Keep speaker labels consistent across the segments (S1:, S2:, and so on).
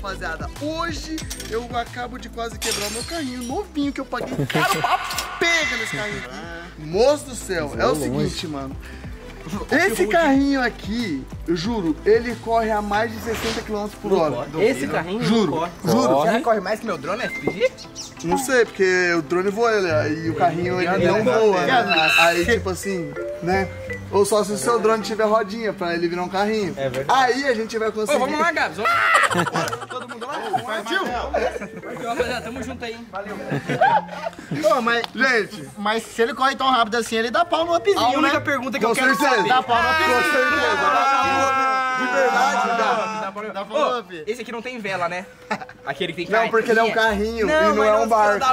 S1: rapaziada, hoje eu acabo de quase quebrar o meu carrinho novinho que eu paguei caro pra pega nesse carrinho aqui. Moço do céu, é o seguinte, mano. Esse carrinho aqui, eu juro, ele corre a mais de 60 km por hora.
S2: Esse carrinho
S1: juro, juro.
S2: Será que corre mais que meu drone, FPG?
S1: Não sei, porque o drone voa e o carrinho ele não voa. Aí tipo assim, né? Ou só se o seu drone tiver rodinha pra ele virar um carrinho. É verdade. Aí a gente vai conseguir.
S2: Vamos lá, Gabs. Todo mundo lá? Partiu! Rapaziada, tamo junto aí, hein? Valeu.
S1: Gente,
S3: mas se ele corre tão rápido assim, ele dá pau no upzinho,
S2: A única
S3: né?
S2: pergunta que eu quero saber.
S3: Dá pau no upzinho.
S1: com certeza. De verdade, dá.
S3: Dá pau no up.
S2: Esse aqui não tem vela, né? Aquele que tem
S1: Não, porque ele é um carrinho e não é um barco.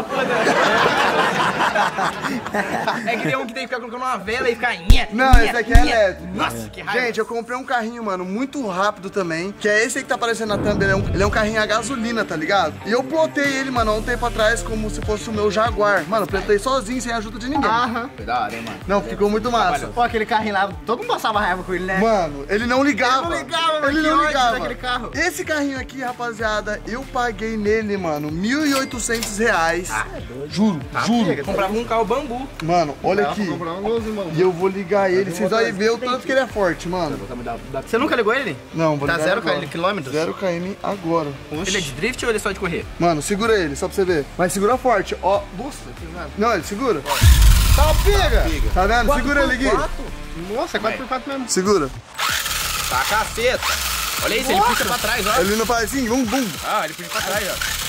S2: É que tem um que tem que ficar colocando uma vela e ficar...
S1: Não, esse aqui é elétrico.
S2: Nossa, que raiva.
S1: Gente, eu comprei um carrinho, mano, muito rápido também. Que é esse aí que tá aparecendo na thumb. Ele é um carrinho a gasolina, tá ligado? E eu plotei ele, mano, há um tempo atrás como se fosse o meu Jaguar. Mano, eu plotei sozinho, sem ajuda de ninguém.
S2: Foi da hora, hein, mano?
S1: Não, ficou muito massa.
S3: Pô, aquele carrinho lá, todo mundo passava raiva com ele, né?
S1: Mano, ele não ligava. Ele não ligava.
S3: Daquele carro.
S1: Esse carrinho aqui, rapaziada, eu paguei nele, mano, R$1.800. Juro, juro.
S2: Comprava um carro bambu.
S1: Mano, olha aqui. E eu vou ligar ele, vocês vão ver o tanto que ele é forte, mano.
S3: Você nunca ligou ele?
S1: Não, vou
S3: Tá
S1: ligar
S3: 0
S1: agora.
S3: quilômetros?
S1: 0 km agora.
S2: Ele é de drift ou ele é só de correr?
S1: Mano, segura ele, só pra você ver. Mas segura forte, ó. Não, ele segura.
S3: Tá, pega!
S1: Tá vendo? Segura ele, Gui.
S3: Nossa, é 4x4 mesmo.
S1: Segura.
S2: Tá caceta. Olha isso, ele puxa pra trás, ó.
S1: Ele não faz assim, bum, bum.
S2: Ah, ele puxa pra trás, ó.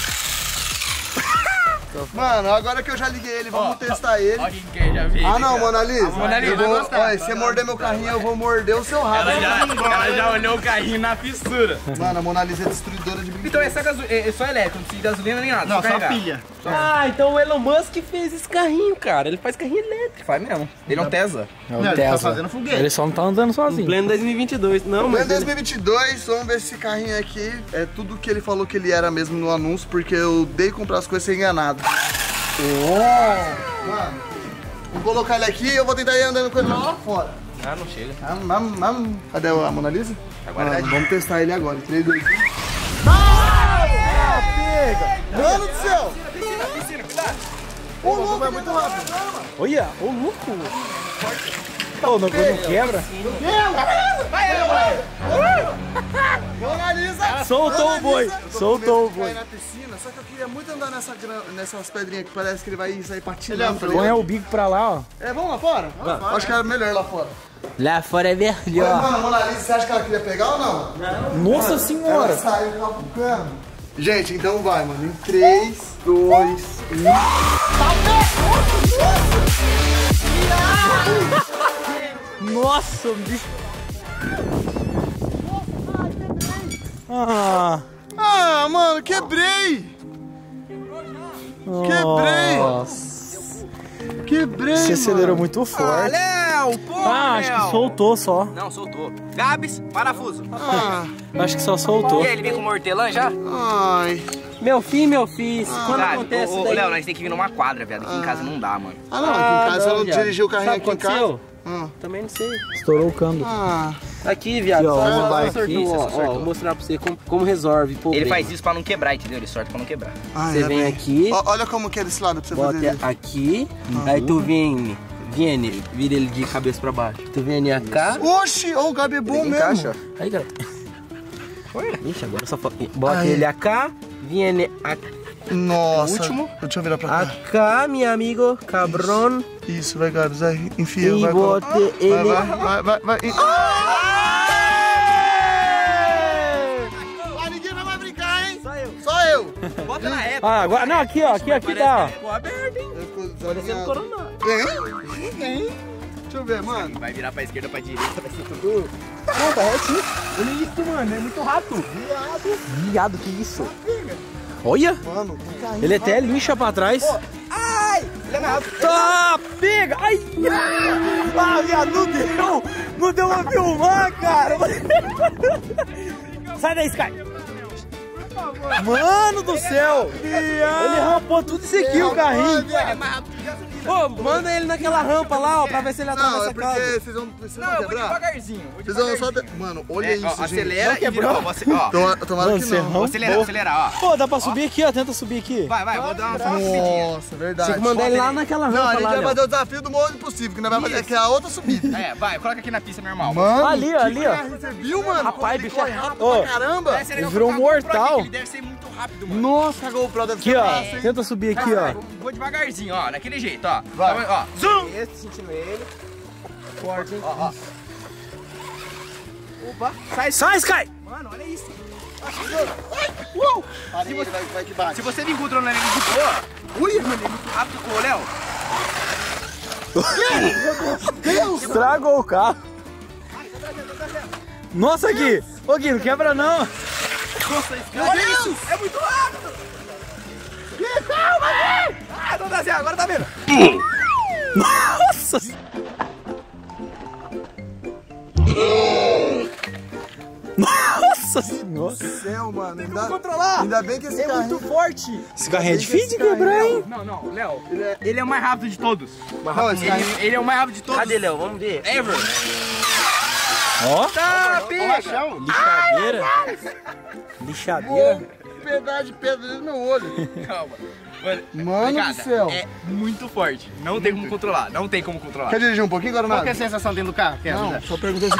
S1: Mano, agora que eu já liguei ele, vamos testar ele.
S2: Olha quem já viu.
S1: Ah não, Mona Lisa.
S2: Mona Lisa
S1: Eu vou,
S2: vai gostar.
S1: olha, se você morder meu carrinho, eu vou morder o seu rabo.
S2: Ela já olhou o carrinho na fissura.
S1: Mano, a Mona Lisa é destruidora de brinquedos.
S2: Então essa é só elétrico, não precisa de gasolina nem nada.
S3: Não, só
S2: carregar.
S3: pilha.
S4: Ah, então o Elon Musk fez esse carrinho, cara. Ele faz carrinho elétrico.
S2: Faz mesmo. Ele é um Tesla.
S4: É o
S3: Não, ele
S4: Tesla.
S3: tá fazendo foguete.
S4: Ele só não tá andando sozinho.
S5: Pleno 2022. Não,
S1: Mas
S5: mas
S1: em 2022, vamos ver se esse carrinho aqui é tudo que ele falou que ele era mesmo no anúncio, porque eu dei comprar as coisas sem enganado. Mano, vou colocar ele aqui e eu vou tentar ir andando com ele lá fora.
S2: Ah, não chega.
S1: Cadê a Mona Lisa?
S2: Agora
S1: Mano,
S2: é
S1: vamos testar ele agora. 3, 2, 1. Pega! Mano do céu!
S2: Piscina, cuidado.
S1: O louco é muito rápido.
S4: Olha, ô louco. Ô, não quebra.
S1: Mona Lisa!
S4: Soltou o boi. Soltou o boi.
S1: Cair na piscina, só que eu queria muito andar nessas pedrinhas que parece que ele vai sair patinando. Tá
S4: Põe
S1: ligado?
S4: o bico pra lá, ó.
S1: É, vamos lá fora? Acho que é melhor lá fora.
S4: Lá fora é
S1: Mas,
S4: melhor.
S1: mano, a Mona Lisa, você acha que ela queria pegar ou não?
S4: Nossa
S1: Ela
S4: senhora.
S1: saiu cavucando. Gente, então vai, mano. Em 3, 2, 1.
S4: Nossa, bicho. Ah.
S1: Ah, mano, quebrei! Quebrei!
S4: Nossa.
S1: Quebrei,
S4: Você acelerou
S1: mano.
S4: muito forte.
S2: Léo, pô,
S4: Ah, acho que soltou só.
S2: Não, soltou. Gabs, parafuso.
S1: Ah,
S4: Acho que só soltou.
S2: E aí, ele vem com mortelã já?
S1: ai.
S5: meu filho, quando
S2: Gabi,
S5: acontece
S2: ô,
S5: daí...
S2: Léo, nós tem que vir numa quadra, velho. Aqui em casa não dá, mano.
S1: Ah, não, aqui em casa eu não
S5: viado.
S1: dirigi o carrinho
S5: Sabe
S1: aqui em casa.
S5: aconteceu?
S1: Ah.
S5: Também não sei.
S4: Estourou o câmbio.
S1: Ah,
S5: Aqui, viado,
S4: Aqui, ó,
S5: só
S4: vamos lá
S5: acertou,
S2: aqui,
S5: ó,
S2: só
S5: ó,
S2: acertou.
S5: vou mostrar pra você como resolve problema.
S2: Ele faz isso pra não quebrar, entendeu? Ele sorte pra não quebrar.
S1: ai,
S5: Você
S1: é
S5: vem
S1: bem.
S5: aqui,
S1: Olha como que é desse lado pra você
S5: bota
S1: fazer isso.
S5: aqui, aí tu vem, vira ele de cabeça pra baixo. Tu vem cá,
S1: Oxi, ó, o Gabi é bom mesmo.
S5: aí, cara. Ixi, agora só bota ele cá, vem
S1: Nossa.
S5: Último.
S1: Deixa eu virar pra cá.
S5: cá, meu amigo, cabrón,
S1: Isso, vai, Gabi, vai, enfia.
S5: e
S1: vai,
S5: bota ele...
S1: vai. Ninguém vai mais brincar, hein? Só eu.
S2: Bota na reta.
S4: Ah, agora. Não, aqui, ó. Aqui dá.
S2: Ficou aberto, hein?
S5: Parecendo coronel.
S1: Tem. Deixa eu ver, mano.
S2: Vai virar pra esquerda, pra direita, vai ser tudo...
S1: Não, tá retinho.
S4: Olha isso, mano. É muito rato. Viado, que isso? Olha.
S1: Mano, que carrinho.
S4: Ele até lincha pra trás.
S2: Ai! Ele é rápido.
S4: Tá, pega! Ai! Ah, viado, não deu! Não deu pra filmar, cara! Sai daí, Sky! Mano do céu! Ele rampou tudo isso aqui, o carrinho!
S2: É mais rápido que
S4: Ô, manda ele naquela rampa lá, ó, pra ver se ele atravessa
S1: Não, é
S4: a casa.
S1: porque vocês vão
S2: Não, eu vou
S1: quebrar.
S2: devagarzinho.
S1: Vocês vão só... Mano, olha isso, gente.
S2: Acelera e vira. Ó,
S1: Tomara que não.
S2: Vou acelerar, ó.
S4: Pô, dá pra subir aqui, ó, tenta subir aqui.
S2: Vai, vou dar uma subidinha.
S1: Nossa, verdade.
S4: Tinha que mandar ele lá naquela rampa
S1: Não, a gente
S4: lá,
S1: vai
S4: Léo.
S1: fazer o desafio do Morro Impossível, que nós vamos fazer aqui a outra subida.
S2: É, vai, coloca aqui na pista normal.
S1: Mano,
S4: Ali, ó, ali, ó.
S1: você viu, mano?
S4: Rapaz,
S1: Como ele
S4: bicho,
S1: corre rápido
S4: Ô,
S1: pra caramba.
S2: Vai ser legal
S4: Ele virou
S2: colocar a GoPro
S4: mortal.
S2: aqui, Ele deve ser muito rápido, mano.
S1: Nossa, a GoPro deve
S4: Aqui,
S1: ser
S4: ó.
S1: massa, hein?
S4: Tenta subir aqui, ó.
S2: Vou devagarzinho, ó, daquele jeito, ó.
S1: Vai.
S2: Ó, zoom!
S3: Esse, sentindo ele.
S4: Forte, hein?
S2: Opa,
S4: Sai, Sky!
S2: mano, olha isso.
S1: Parei, ele vai que bate.
S2: Se você vir com o drone ali de boa, ui, mano, é muito rápido. Ô, Léo,
S4: Estragou o carro. Nossa, Gui! Ô, Gui, não quebra não.
S2: olha isso, é muito rápido. Calma, Gui! Ah, tô descendo, agora tá vendo.
S4: Nossa! Nossa senhora!
S1: Céu, mano.
S2: Controlar.
S1: Ainda bem que esse carrinho...
S2: forte.
S4: Esse carrinho é difícil de quebrar, hein?
S2: Não, Léo, ele é o mais rápido de todos.
S1: Não, esse carrinho...
S2: Ele é o mais rápido de todos.
S5: Cadê, Léo? Vamos ver.
S2: Ever.
S4: Ó,
S2: Tá, pega.
S4: lixadeira. Lixadeira.
S1: Pedaço de pedra no meu olho.
S2: Calma.
S1: Mano
S2: Cara,
S1: do céu.
S2: é muito forte. Não tem como controlar. Não tem como controlar.
S1: Quer dirigir um pouquinho agora,
S3: Qual que é a
S1: nada?
S3: sensação dentro do carro? Quer
S1: Não,
S3: ajudar?
S1: só perguntei se...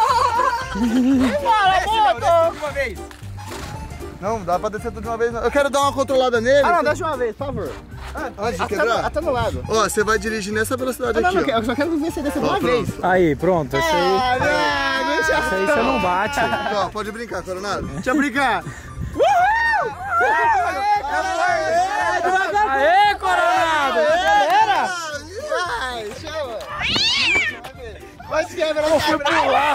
S2: Desce uma vez.
S1: Não, dá pra descer tudo de uma vez. Não. Eu quero dar uma controlada nele.
S3: Ah, não, deixa uma vez, por favor.
S1: Antes de quebrar.
S3: Até no lado.
S1: Ó, você vai dirigir nessa velocidade
S3: Não,
S1: aqui,
S3: não,
S1: ó.
S3: eu só quero ver você descer de uma vez.
S4: Aí, pronto. Esse aí,
S3: Não,
S4: esse aí você não bate.
S1: Ó, pode brincar, Coronado.
S3: Deixa eu brincar.
S4: Aê, Coronado! Acelera!
S3: Vai, chama. Vai se quebrar,
S4: Eu fui pular.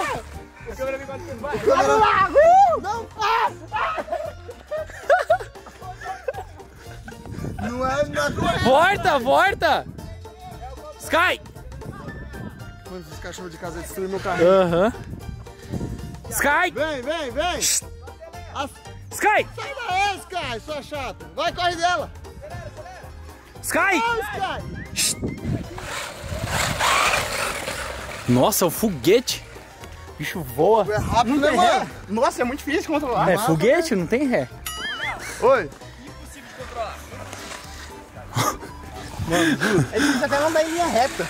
S1: Não é correta.
S4: Volta! Sky!
S1: Mano, esses cachorros de casa destruíram meu carrinho.
S4: Aham. Sky!
S1: Vem.
S4: Sky!
S1: Sai daí, Sky, sua chata. Vai, corre dela.
S4: Sky!
S1: Sky.
S4: Nossa, o foguete. O bicho voa.
S1: É rápido, né, mano?
S3: Nossa, é muito difícil de controlar.
S4: É foguete, não tem ré.
S1: Oi.
S3: É difícil até andar em linha reta.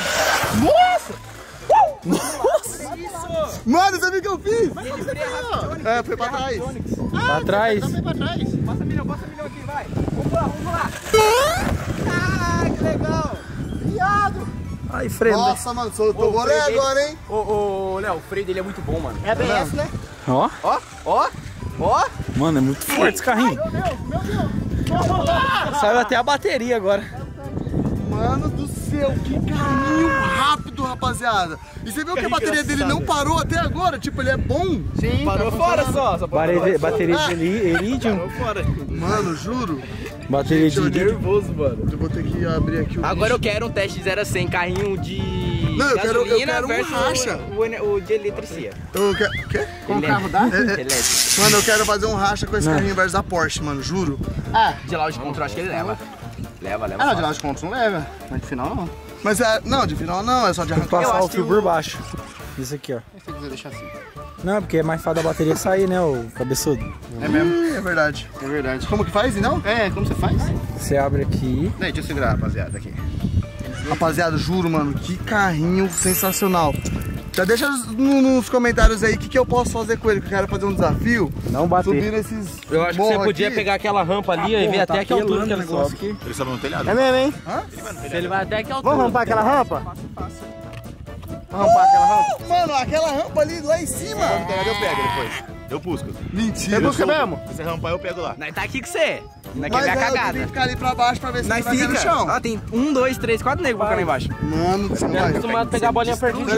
S1: Mano, você viu o que eu fiz? É, foi pra trás.
S4: Pra trás.
S3: Também pra trás.
S2: Passa milhão aqui, vai. Vamos lá.
S3: Ah, que legal. Viado.
S4: Ai, freio.
S1: Nossa, mano, soltou o bolé agora, hein?
S2: Ô, Léo, o freio dele é muito bom, mano.
S3: É ABS, né?
S4: Ó,
S2: Ó.
S4: mano, é muito forte esse carrinho.
S3: Meu Deus.
S4: Saiu até a bateria agora.
S1: Mano do céu, que caminho rápido, rapaziada. E você viu que a bateria dele não parou até agora? Tipo, ele é bom?
S3: Sim,
S2: Parou fora só.
S4: Bateria de iridium.
S1: Mano, juro.
S4: Bateria de iridium.
S2: Nervoso, mano.
S1: Eu vou ter que abrir aqui o
S2: Agora eu quero um teste de 0 a 100, carrinho de
S1: Não, eu quero
S2: gasolina
S1: um
S2: versus
S1: racha.
S2: o de eletricia.
S1: Eu quero... O quê?
S3: Com o carro dá?
S2: Elétrico.
S1: Mano, eu quero fazer um racha com esse carrinho versus a Porsche, mano, juro.
S3: Ah,
S2: De lá de controle, acho que ele leva. Leva.
S3: não, de lá de contas não leva. Mas de final não.
S1: Mas é... Não, de final não, é só de
S4: Tem que
S1: arrancar.
S4: passar o fio por baixo. Isso aqui, ó.
S3: Se você quiser deixar assim.
S4: Não, porque é mais fácil da bateria sair, né, o cabeçudo.
S3: É mesmo?
S1: É verdade.
S3: É verdade.
S1: Como que faz, então?
S3: É, como você faz?
S4: Você abre aqui.
S3: Deixa eu segurar, rapaziada, aqui.
S1: Rapaziada, juro, mano, que carrinho sensacional. Já deixa nos comentários aí o que eu posso fazer com ele, que eu quero fazer um desafio.
S4: Não bater.
S1: Subir esses
S5: Eu acho que você
S1: morros
S5: podia
S1: aqui.
S5: pegar aquela rampa ali e ver até que altura que ele sobe.
S4: aqui.
S3: É mesmo, hein?
S5: Se ele vai até que altura.
S3: Vamos rampar aquela rampa? Vamos rampar aquela rampa?
S1: Mano, aquela rampa ali lá em cima.
S6: Eu pego depois. Eu busco.
S1: Mentira.
S3: Você busca mesmo?
S6: Se você rampar, eu pego lá.
S2: Nós tá aqui com você. Nós
S1: Mas
S2: quer ver a
S1: eu tenho
S2: cagada.
S1: que ficar ali pra baixo pra ver se
S2: Nós
S1: ele vai cair no
S2: fica.
S1: chão.
S2: Ó, tem 1, 2, 3, 4 negros pra ficar lá embaixo.
S1: Mano, você não
S5: É
S1: vai.
S5: acostumado a pegar a bolinha perdida.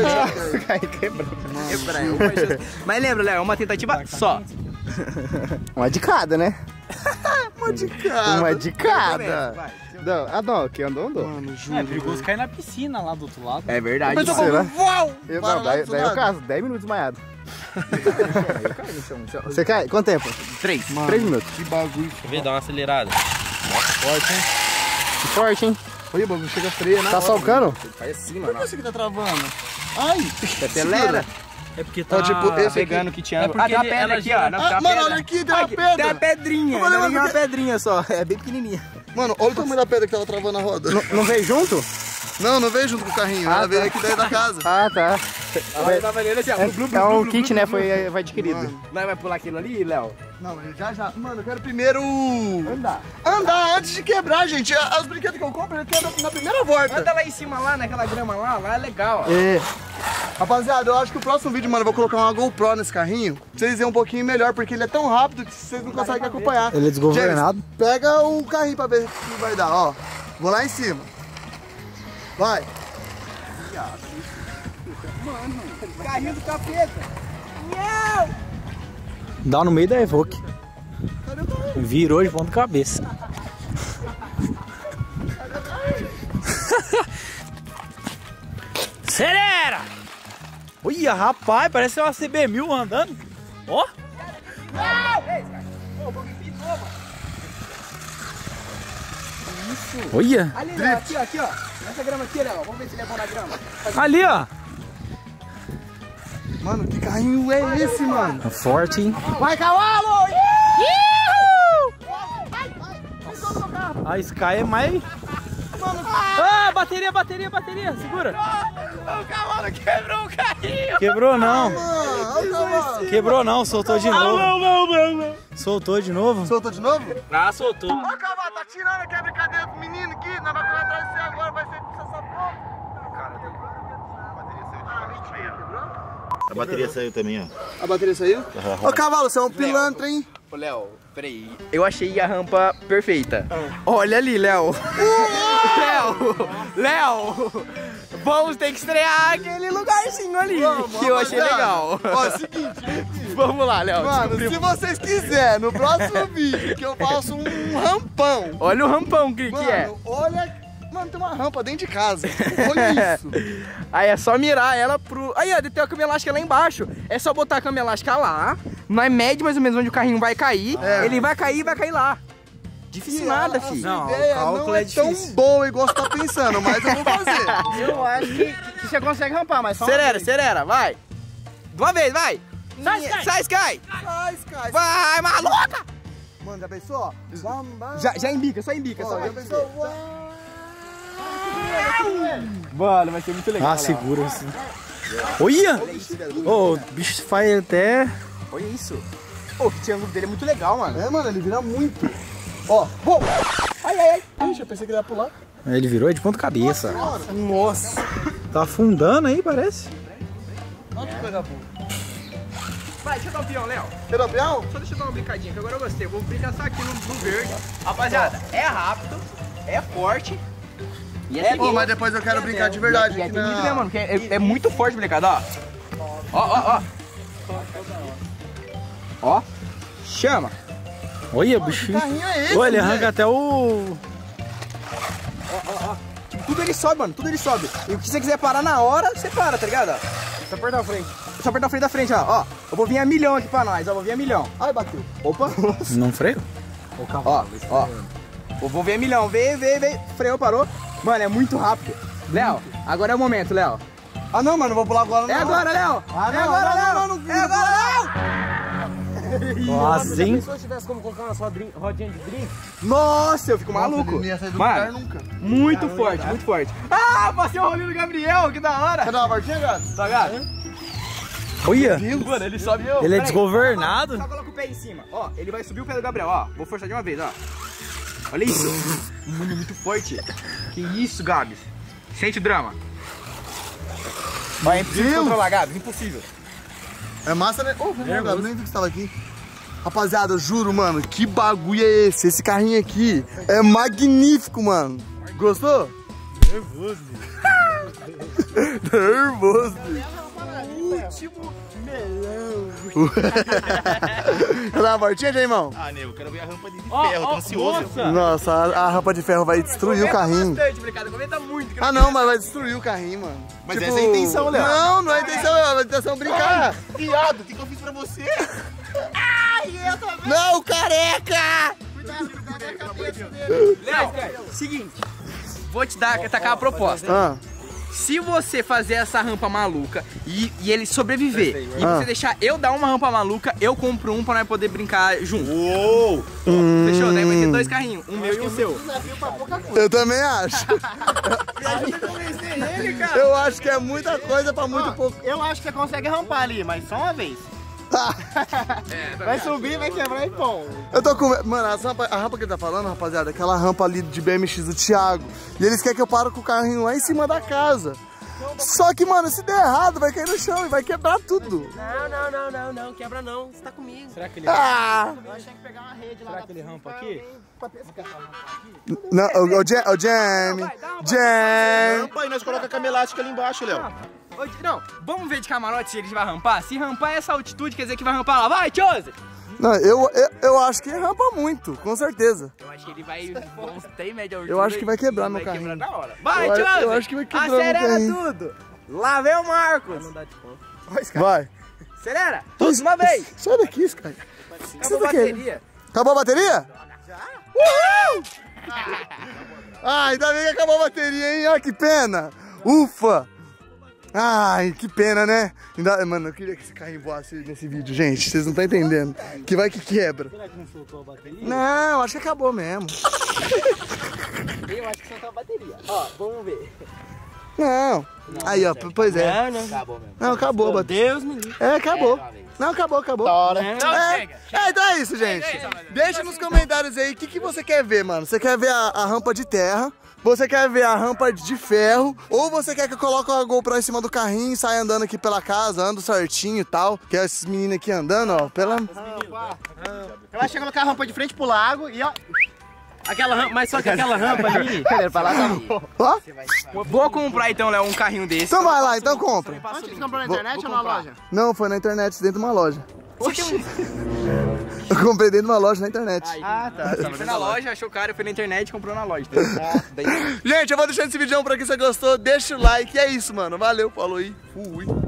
S2: Mas lembra, Léo, é uma tentativa só.
S3: Uma de cada, né?
S1: Uma de cada.
S3: Uma de cada. Não, não, que andou.
S1: Mano, juro.
S4: É perigoso cair na piscina lá do outro lado.
S2: É verdade.
S1: Mas eu
S2: mano.
S1: vou... Uau!
S3: Eu,
S1: Para
S3: não,
S1: lá
S3: daí
S1: do seu
S3: é o
S1: lado.
S3: caso, 10 minutos desmaiado. Você cai? Quanto tempo?
S2: 3.
S1: Mano,
S3: 3 minutos.
S1: Que bagulho.
S5: Deixa eu ver, dá uma acelerada.
S3: Forte, hein?
S1: Olha, o bagulho chega freia, né?
S4: Tá salcando?
S5: Faz assim,
S1: Por
S5: mano.
S1: que esse aqui tá travando? Ai!
S5: Acelera.
S4: É porque
S1: Tá tipo esse
S5: Pegando
S1: aqui.
S5: que tinha.
S4: porque
S5: tem uma
S4: ele-
S5: pedra
S4: ela
S5: aqui,
S4: gira-
S5: ó. Não,
S1: Ah,
S5: tem uma
S1: mano,
S5: pedra.
S1: olha aqui, tem uma
S5: Aqui,
S1: pedra.
S5: Tem uma pedrinha.
S1: Eu falei,
S5: Tem
S1: mano,
S5: uma
S1: porque-
S5: pedrinha só. É bem pequenininha.
S1: Mano, olha o tamanho da pedra que tava travando a roda.
S4: Não veio junto?
S1: Não veio junto com o carrinho. Ela veio aqui dentro da casa.
S4: Ah, tá.
S5: Ela tava olhando assim, ó.
S4: É um kit, né? Foi adquirido.
S5: Nós vai pular aquilo ali, Léo?
S1: Não, mas já. Mano, eu quero primeiro... Andar antes de quebrar, gente. Os brinquedos que eu compro, eu quebro na primeira volta.
S5: Anda lá em cima, lá, naquela grama lá é legal, ó.
S1: É. Rapaziada, eu acho que o próximo vídeo, mano, eu vou colocar uma GoPro nesse carrinho. Pra vocês verem um pouquinho melhor, porque ele é tão rápido que vocês não conseguem acompanhar.
S4: Ele é desgovernado.
S1: James, pega o carrinho pra ver o que vai dar, ó. Vou lá em cima. Vai.
S5: Carrinho do capeta.
S4: Dá no meio da Evoque. Virou de ponta cabeça. Acelera! Olha, rapaz, parece uma CB1000 andando. Ó. Olha.
S5: Ali, Léo, aqui, ó. Nessa grama aqui, Léo. Vamos ver se ele é bom na grama.
S4: Ali, ó.
S1: Mano, que carrinho é esse, mano?
S4: Forte, hein?
S1: Vai, cavalo!
S4: A Sky é mais... Ah, bateria. Segura.
S5: O cavalo quebrou o carrinho.
S4: Quebrou não.
S1: Mano,
S4: Quebrou não, soltou de novo.
S3: Não.
S4: Soltou de novo?
S1: soltou de novo?
S3: Ah, soltou.
S1: Ô, cavalo, tá tirando aqui a brincadeira do menino aqui. Nós vamos correr atrás de você agora, vai ser essa porra.
S6: A bateria saiu também, ó.
S1: A bateria saiu? Ô, cavalo, você é um pilantra, hein?
S5: Ô, Léo, peraí. Eu achei a rampa perfeita. Olha ali, Léo. Léo. Vamos ter que estrear aquele lugarzinho ali. Que eu achei legal.
S1: Ó, é o seguinte,
S5: Vamos lá, Léo.
S1: mano, se vocês quiserem, no próximo vídeo, que eu faço um rampão.
S5: Olha o rampão que é.
S1: Mano, olha... Mano, tem uma rampa dentro de casa. Olha isso.
S5: Aí é só mirar ela pro... Aí, ó, tem uma cama elástica lá embaixo. É só botar a cama elástica lá. Nós mede mais ou menos onde o carrinho vai cair.
S1: É.
S5: Ele vai cair e vai cair lá. Difícil nada,
S1: A
S5: filho.
S1: sua
S4: Não,
S1: ideia
S4: o cálculo
S1: não
S4: é
S1: é tão
S4: difícil.
S1: boa igual você tá pensando, mas eu vou fazer.
S5: Eu acho que você consegue rampar, mas só acelera, vai. De uma vez, vai. Sai, Sky.
S1: Vai, Sky.
S5: Vai, maluca.
S1: Mano, já pensou?
S5: Já embica, só embica.
S1: Ó, já pensou? Uau.
S5: Mano, vai ser muito legal.
S4: Ah, segura assim. Olha! Ô, o bicho faz até...
S5: Olha isso. Ô, o triângulo dele é muito legal, mano.
S1: É, mano, ele vira muito. Ó, vou.
S5: Ai.
S1: Ixi, eu pensei que ele ia pular.
S4: Ele virou de ponta cabeça.
S1: Nossa.
S4: Tá afundando aí, parece.
S1: Olha que coisa boa.
S5: Vai, deixa eu dar um peão, Léo.
S1: Pedopião?
S5: Só deixa eu dar uma brincadinha, que agora eu gostei. Eu vou brincar só aqui no verde. Rapaziada, é rápido, é forte. E é
S1: Pô, mas depois eu quero brincar de verdade.
S5: E é
S1: aqui
S5: tem muito
S1: na...
S5: mesmo, mano, porque é muito forte, molecada, ó. Ó. Chama.
S4: Olha, bicho.
S1: Que carrinho é esse?
S4: Olha, ele
S1: moleque?
S4: arranca até o...
S5: Tipo, tudo ele sobe, mano, tudo ele sobe. E o que você quiser parar na hora, você para, tá ligado?
S1: Só apertar a frente.
S5: Só apertar a frente da frente, ó. Eu vou vir a milhão aqui pra nós, ó. Vou vir a milhão.
S1: Ai, bateu.
S5: Opa.
S4: Não freio?
S5: Ó. Eu vou ver a milhão. Vem. Freou, parou. Mano, é muito rápido. Léo, agora é o momento, Léo.
S1: Ah, não, mano, não vou pular agora, não.
S5: É agora, Léo.
S1: Ah, não,
S5: É agora, Léo.
S1: não,
S5: É agora, Léo.
S4: Nossa, hein?
S3: Se eu tivesse como colocar uma rodinha de drink,
S5: Nossa, eu fico maluco.
S1: Não ia sair do lugar
S5: Mano,
S1: nunca.
S5: muito forte, muito forte. Ah, passei o rolinho do Gabriel, que da hora.
S1: Quer dar uma voltinha, gato?
S5: Tá ligado?
S4: Olha,
S5: Mano, ele sobe.
S4: ele é
S5: Peraí,
S4: desgovernado.
S5: Só coloca o pé em cima. Ó, ele vai subir o pé do Gabriel, ó. Vou forçar de uma vez, ó. Olha isso. Mano, muito forte. Que isso, Gabs. Sente o drama. Ó, é impossível controlar, Gabs, impossível.
S1: É massa, né? Ô, Gato, nem vi que você tava aqui. Rapaziada, eu juro, mano, que bagulho é esse? Esse carrinho aqui é magnífico, mano. Gostou?
S3: nervoso.
S1: Nervoso.
S3: Último melão.
S1: Quer dar uma voltinha, Jaimão?
S6: Ah, nego, eu quero ver a rampa de
S3: Ó,
S6: ferro, tô ansioso.
S3: moça.
S1: Nossa, a rampa de ferro vai destruir o carrinho.
S5: Comenta muito.
S1: Ah não, mas vai destruir o carrinho, mano.
S6: Mas essa é a intenção, Léo.
S1: Não, não é a intenção, Léo. A intenção é brincar.
S6: Viado, o que eu fiz pra você?
S1: Não, careca!
S5: Léo, seguinte. vou te tacar a proposta. Se você fazer essa rampa maluca e ele sobreviver, e você deixar eu dar uma rampa maluca, eu compro um pra nós poder brincar junto.
S6: Uou!
S5: Fechou? Daí vai ter 2 carrinhos, um meu e um seu.
S1: Eu também acho. Eu acho que é muita coisa pra muito pouco.
S3: Eu acho que você consegue rampar ali, mas só uma vez. Vai subir, vai quebrar e pô.
S1: Eu tô com... Mano, a rampa que ele tá falando, rapaziada, é aquela rampa ali de BMX do Thiago. E eles querem que eu pare com o carrinho lá em cima da casa. Só que, mano, se der errado, vai cair no chão e vai quebrar tudo.
S3: Não, quebra não. Você tá comigo.
S4: Será que ele
S3: Eu achei que pegar uma rede lá.
S4: Será que ele rampa aqui?
S1: Não, o Jamie.
S6: Rampa e nós colocamos a cama elástica ali embaixo, Léo.
S5: Não, vamos ver de camarote se ele vai rampar. Se rampar essa altitude, quer dizer que vai rampar lá. Vai, Chose!
S1: Não, eu acho que rampa muito, com certeza.
S5: Eu acho que ele vai... Tem média altitude.
S1: Eu acho que vai quebrar meu carrinho.
S5: Na hora. Vai,
S1: Eu
S5: Chose!
S1: acho que vai quebrar meu
S5: Acelera
S1: carrinho.
S5: tudo! Lá vem o Marcos!
S1: Vai.
S5: Acelera! Tudo de uma vez!
S1: Sai daqui, Sky.
S5: Acabou a bateria.
S1: Acabou a bateria? Já. Uhul! Ainda bem que acabou a bateria, hein? Olha que pena. Ufa! Ai, que pena, né? Mano, eu queria que esse carrinho voasse nesse vídeo, gente. Vocês não estão entendendo. Que vai que quebra.
S4: Será que não soltou a bateria?
S1: Não, acho que acabou mesmo.
S3: Eu acho que soltou a bateria. Ó, vamos ver.
S1: Não. Aí, ó, pois é.
S3: Não. Acabou mesmo.
S1: Não, acabou a bateria.
S3: Deus me livre.
S1: É, acabou. Não, acabou. Então é isso, gente. Deixa nos comentários aí o que você quer ver, mano. Você quer ver a rampa de terra? Você quer ver a rampa de ferro? Ou você quer que eu coloque a GoPro em cima do carrinho e saia andando aqui pela casa, ando certinho e tal? Que é esses meninos aqui andando, ó, pela...
S3: Eu acho que colocar a rampa de frente pro lago e ó... Aquela rampa, mas só que aquela rampa ali... Pra lá tá bom.
S1: Ó,
S5: Vou comprar então, Léo, um carrinho desse.
S1: então vai lá, então compra.
S3: Onde você comprou na internet ou na loja?
S1: Não, foi na internet, dentro de uma loja. Eu comprei dentro de uma loja na internet.
S3: Ah, tá.
S5: Ele foi na loja, achou caro, foi na internet e comprou na loja.
S1: Gente, eu vou deixando esse vídeo pra quem você gostou. Deixa o like. E é isso, mano. Valeu, falou aí. Fui.